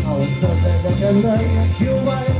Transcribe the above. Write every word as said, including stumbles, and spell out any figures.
Há um samba da candeia que o vai